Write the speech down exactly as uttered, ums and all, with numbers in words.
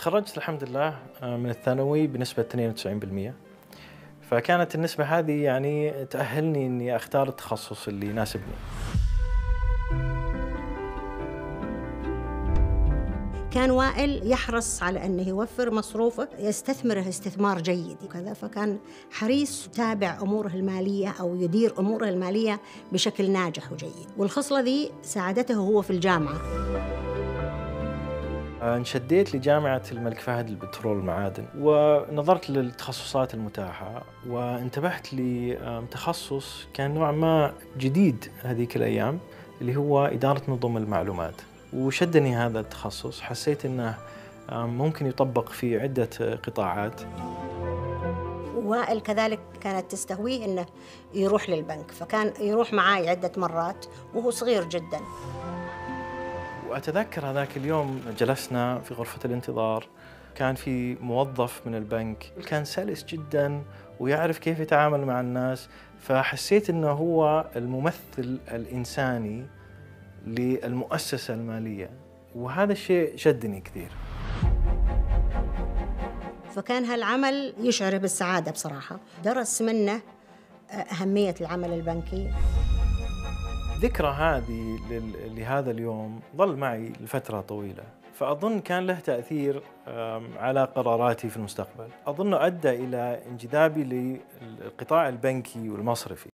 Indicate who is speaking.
Speaker 1: تخرجت الحمد لله من الثانوي بنسبة اثنين وتسعين بالمئة، فكانت النسبة هذه يعني تأهلني إني أختار التخصص اللي يناسبني.
Speaker 2: كان وائل يحرص على أنه يوفر مصروفه يستثمره استثمار جيد وكذا، فكان حريص يتابع أموره المالية أو يدير أموره المالية بشكل ناجح وجيد، والخصلة ذي ساعدته هو في الجامعة.
Speaker 1: انشديت لجامعة الملك فهد للبترول والمعادن ونظرت للتخصصات المتاحة، وانتبهت لتخصص كان نوعا ما جديد هذيك الأيام اللي هو إدارة نظم المعلومات، وشدني هذا التخصص. حسيت أنه ممكن يطبق في عدة قطاعات.
Speaker 2: وائل كذلك كانت تستهويه أنه يروح للبنك، فكان يروح معاي عدة مرات وهو صغير جداً.
Speaker 1: وأتذكر هذاك اليوم جلسنا في غرفة الانتظار، كان في موظف من البنك كان سلس جدا ويعرف كيف يتعامل مع الناس، فحسيت أنه هو الممثل الإنساني للمؤسسة المالية، وهذا الشيء شدني كثير.
Speaker 2: فكان هالعمل يشعر بالسعادة بصراحة. درس منه أهمية العمل البنكي.
Speaker 1: ذكرى هذه لهذا اليوم ظل معي لفترة طويلة، فأظن كان له تأثير على قراراتي في المستقبل. أظن أدى إلى انجذابي للقطاع البنكي والمصرفي.